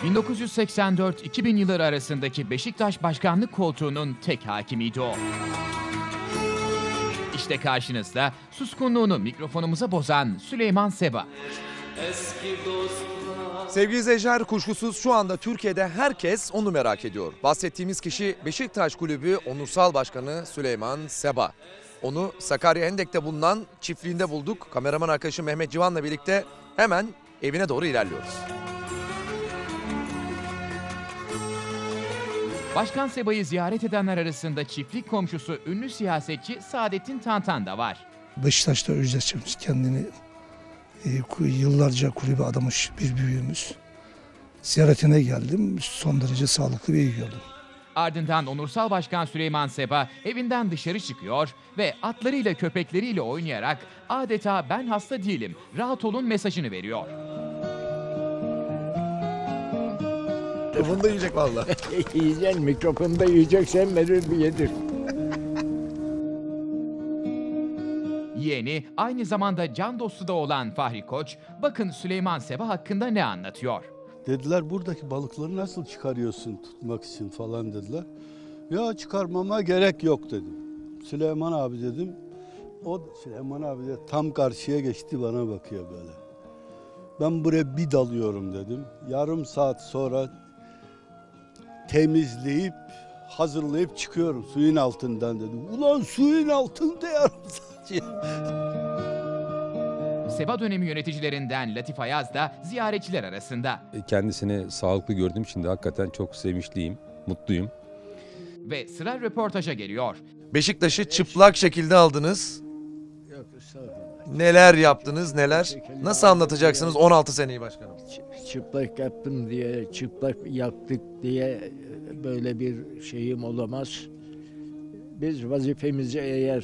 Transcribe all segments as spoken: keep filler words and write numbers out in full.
bin dokuz yüz seksen dört iki bin yılları arasındaki Beşiktaş başkanlık koltuğunun tek hakimiydi o. İşte karşınızda suskunluğunu mikrofonumuza bozan Süleyman Seba. Sevgili izleyiciler, kuşkusuz şu anda Türkiye'de herkes onu merak ediyor. Bahsettiğimiz kişi Beşiktaş Kulübü Onursal Başkanı Süleyman Seba. Onu Sakarya Hendek'te bulunan çiftliğinde bulduk. Kameraman arkadaşım Mehmet Civan'la birlikte hemen evine doğru ilerliyoruz. Başkan Seba'yı ziyaret edenler arasında çiftlik komşusu ünlü siyasetçi Saadettin Tantan da var. Beşiktaş'ta özdeşmiş kendini e, yıllarca kulübe adamış bir büyüğümüz. Ziyaretine geldim. Son derece sağlıklı ve iyi gördüm. Ardından Onursal Başkan Süleyman Seba evinden dışarı çıkıyor ve atlarıyla köpekleriyle oynayarak adeta "ben hasta değilim, rahat olun" mesajını veriyor. Bunu da yiyecek vallahi. Yiyeceksin, mikrofonda yiyeceksen verir bir yedir. Yeğeni, aynı zamanda can dostu da olan Fahri Koç, bakın Süleyman Seba hakkında ne anlatıyor. Dediler buradaki balıkları nasıl çıkarıyorsun tutmak için falan dediler. Ya çıkarmama gerek yok dedim. Süleyman abi dedim. O Süleyman abi de tam karşıya geçti, bana bakıyor böyle. Ben buraya bir dalıyorum dedim. Yarım saat sonra temizleyip hazırlayıp çıkıyorum suyun altından dedim. Ulan suyun altında yarım saat. Seba dönemi yöneticilerinden Latif Ayaz da ziyaretçiler arasında. Kendisini sağlıklı gördüğüm için de hakikaten çok sevinçliyim, mutluyum. Ve sıra röportaja geliyor. Beşiktaş'ı çıplak şekilde aldınız. Neler yaptınız, neler? Nasıl anlatacaksınız on altı seneyi başkanım? Çıplak yaptım diye, çıplak yaptık diye böyle bir şeyim olamaz. Biz vazifemizi eğer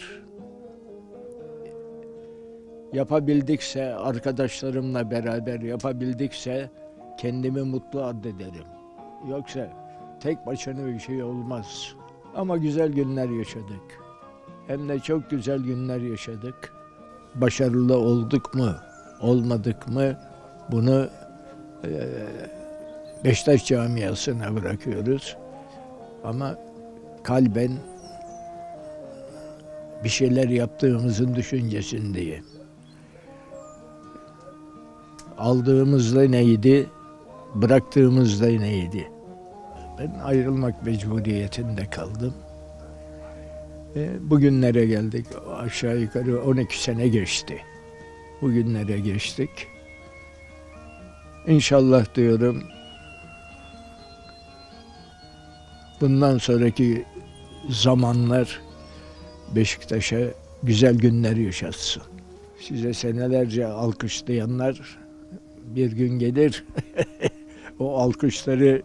yapabildikse, arkadaşlarımla beraber yapabildikse kendimi mutlu addederim. Yoksa tek başına bir şey olmaz. Ama güzel günler yaşadık. Hem de çok güzel günler yaşadık. Başarılı olduk mu, olmadık mı bunu e, Beşiktaş camiasına bırakıyoruz. Ama kalben bir şeyler yaptığımızın düşüncesindeyim. Aldığımızda neydi, bıraktığımızda neydi? Ben ayrılmak mecburiyetinde kaldım. E, bugünlere geldik. Aşağı yukarı on iki sene geçti. Bugünlere geçtik. İnşallah diyorum bundan sonraki zamanlar Beşiktaş'a güzel günler yaşatsın. Size senelerce alkışlayanlar bir gün gelir o alkışları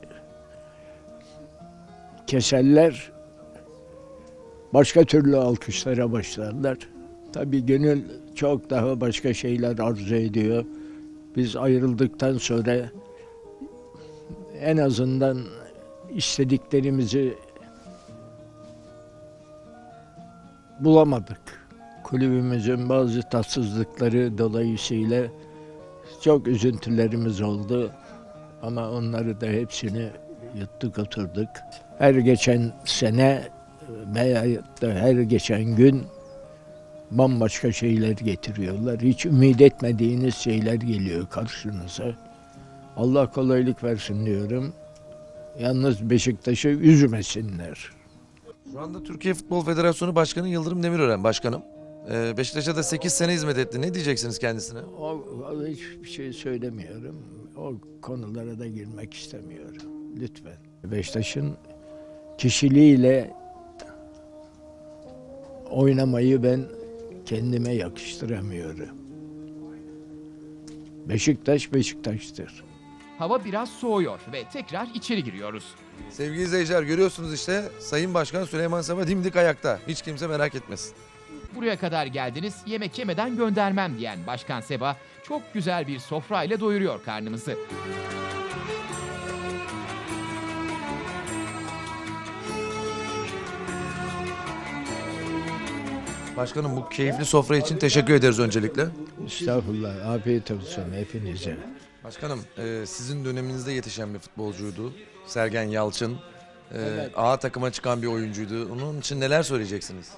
keserler, başka türlü alkışlara başlarlar. Tabii gönül çok daha başka şeyler arzu ediyor. Biz ayrıldıktan sonra en azından istediklerimizi bulamadık. Kulübümüzün bazı tatsızlıkları dolayısıyla çok üzüntülerimiz oldu. Ama onları da hepsini yuttuk, oturduk. Her geçen sene veya da her geçen gün bambaşka şeyler getiriyorlar. Hiç ümit etmediğiniz şeyler geliyor karşınıza. Allah kolaylık versin diyorum. Yalnız Beşiktaş'ı üzmesinler. Şu anda Türkiye Futbol Federasyonu Başkanı Yıldırım Demirören başkanım. Ee, Beşiktaş'a da sekiz sene hizmet etti. Ne diyeceksiniz kendisine? O, o hiçbir şey söylemiyorum. O konulara da girmek istemiyorum. Lütfen. Beşiktaş'ın kişiliğiyle oynamayı ben kendime yakıştıramıyorum. Beşiktaş Beşiktaş'tır. Hava biraz soğuyor ve tekrar içeri giriyoruz. Sevgili izleyiciler, görüyorsunuz işte Sayın Başkan Süleyman Seba dimdik ayakta. Hiç kimse merak etmesin. Buraya kadar geldiniz, yemek yemeden göndermem diyen Başkan Seba çok güzel bir sofrayla doyuruyor karnımızı. Başkanım, bu keyifli sofra için teşekkür ederiz öncelikle. Estağfurullah, afiyet olsun hepinize. Başkanım, e, sizin döneminizde yetişen bir futbolcuydu. Sergen Yalçın. E, Evet. A takıma çıkan bir oyuncuydu. Onun için neler söyleyeceksiniz?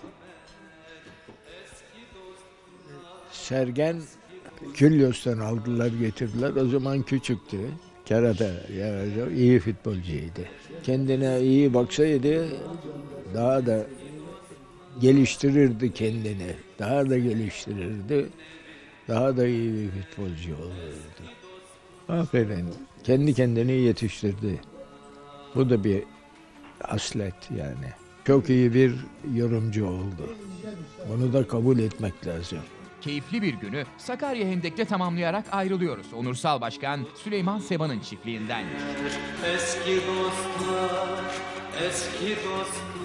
Sergen Külyos'tan aldılar getirdiler. O zaman küçüktü. Kerata yani iyi futbolcuydu. Kendine iyi baksaydı daha da geliştirirdi kendini. Daha da geliştirirdi. Daha da iyi bir futbolcu olurdu. Aferin. Kendi kendini yetiştirdi. Bu da bir haslet yani. Çok iyi bir yorumcu oldu. Bunu da kabul etmek lazım. Keyifli bir günü Sakarya Hendek'te tamamlayarak ayrılıyoruz. Onursal Başkan Süleyman Seba'nın çiftliğinden. Eski dostlar, eski dostlar.